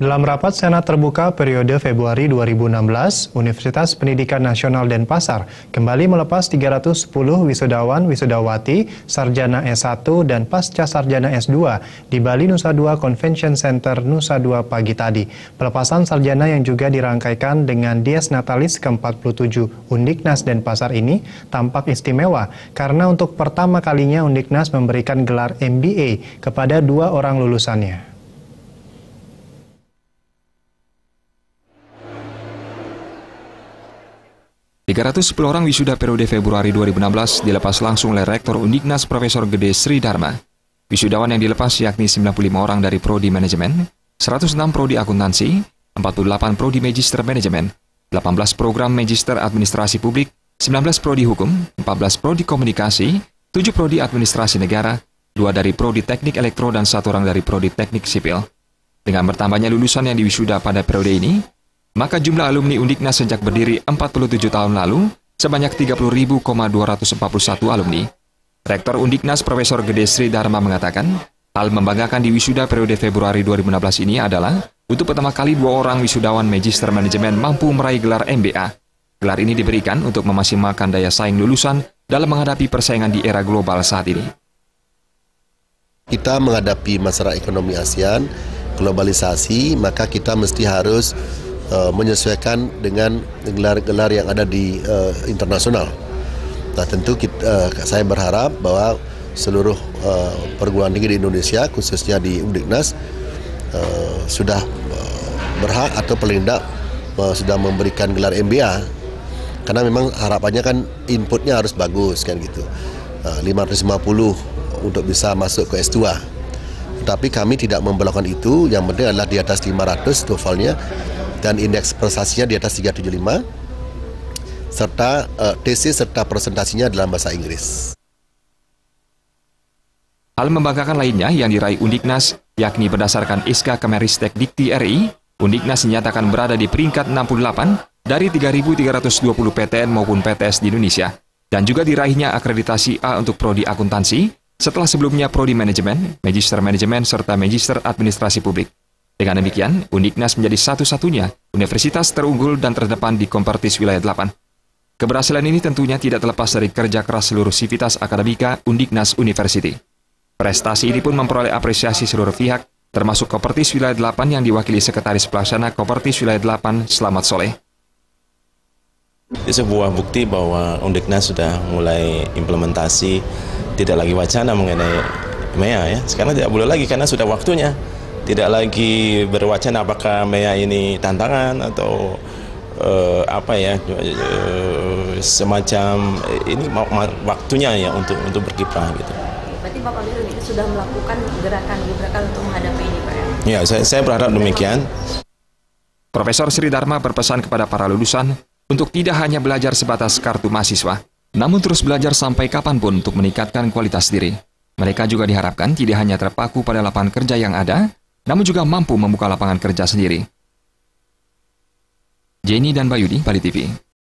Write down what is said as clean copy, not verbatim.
Dalam rapat Senat terbuka periode Februari 2016, Universitas Pendidikan Nasional Denpasar kembali melepas 310 wisudawan-wisudawati, sarjana S1 dan pasca sarjana S2 di Bali Nusa Dua Convention Center Nusa Dua pagi tadi. Pelepasan sarjana yang juga dirangkaikan dengan Dies Natalis ke-47 Undiknas Denpasar ini tampak istimewa karena untuk pertama kalinya Undiknas memberikan gelar MBA kepada 2 orang lulusannya. ...310 orang wisuda periode Februari 2016 dilepas langsung oleh Rektor Undiknas Profesor Gede Sri Dharma. Wisudawan yang dilepas yakni 95 orang dari Prodi Manajemen, 106 Prodi Akuntansi, 48 Prodi Magister Manajemen, 18 Program Magister Administrasi Publik, 19 Prodi Hukum, 14 Prodi Komunikasi, 7 Prodi Administrasi Negara, 2 dari Prodi Teknik Elektro dan 1 orang dari Prodi Teknik Sipil. Dengan bertambahnya lulusan yang diwisuda pada periode ini, maka jumlah alumni Undiknas sejak berdiri 47 tahun lalu sebanyak 30.241 alumni. Rektor Undiknas Profesor Gede Sri Dharma mengatakan, hal membanggakan di wisuda periode Februari 2016 ini adalah untuk pertama kali 2 orang wisudawan Magister Manajemen mampu meraih gelar MBA. Gelar ini diberikan untuk memaksimalkan daya saing lulusan dalam menghadapi persaingan di era global saat ini. Kita menghadapi masalah ekonomi ASEAN, globalisasi, maka kita mesti harus menyesuaikan dengan gelar-gelar yang ada di internasional. Nah, tentu saya berharap bahwa seluruh perguruan tinggi di Indonesia, khususnya di Undiknas, sudah berhak atau paling tidak sudah memberikan gelar MBA, karena memang harapannya kan inputnya harus bagus kan gitu. 550 untuk bisa masuk ke S2. Tetapi kami tidak memperlakukan itu, yang penting adalah di atas 500 TOEFL-nya, dan indeks prestasinya di atas 375, serta tesis serta presentasinya dalam bahasa Inggris. Hal membanggakan lainnya yang diraih Undiknas, yakni berdasarkan SK Kemenristek Dikti RI, Undiknas dinyatakan berada di peringkat 68 dari 3.320 PTN maupun PTS di Indonesia, dan juga diraihnya akreditasi A untuk Prodi Akuntansi, setelah sebelumnya Prodi Manajemen, Magister Manajemen, serta Magister Administrasi Publik. Dengan demikian, Undiknas menjadi satu-satunya universitas terunggul dan terdepan di Kompartis Wilayah 8. Keberhasilan ini tentunya tidak terlepas dari kerja keras seluruh sivitas akademika Undiknas University. Prestasi ini pun memperoleh apresiasi seluruh pihak, termasuk Kompartis Wilayah 8 yang diwakili Sekretaris Pelaksana Kompartis Wilayah 8, Slamet Soleh. Ini sebuah bukti bahwa Undiknas sudah mulai implementasi, tidak lagi wacana mengenai MEA ya. Sekarang tidak boleh lagi karena sudah waktunya. Tidak lagi berwacana apakah MEA ini tantangan atau semacam ini waktunya ya untuk berkiprah gitu. Berarti Bapak Gede sudah melakukan gerakan untuk menghadapi ini, Pak? Ya, saya berharap demikian. Profesor Sri Dharma berpesan kepada para lulusan untuk tidak hanya belajar sebatas kartu mahasiswa, namun terus belajar sampai kapanpun untuk meningkatkan kualitas diri. Mereka juga diharapkan tidak hanya terpaku pada lapangan kerja yang ada, namun juga mampu membuka lapangan kerja sendiri. Jenny dan Bayudi, Bali TV.